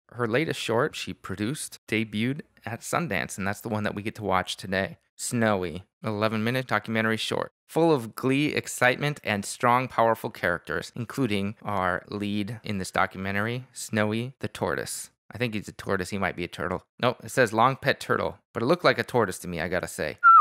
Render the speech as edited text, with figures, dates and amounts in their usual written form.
Her latest short she produced debuted at Sundance, and that's the one that we get to watch today. Snowy, 11-minute documentary short, full of glee, excitement, and strong, powerful characters, including our lead in this documentary, Snowy the tortoise. I think he's a tortoise. He might be a turtle. Nope, it says long pet turtle, but it looked like a tortoise to me, I gotta say.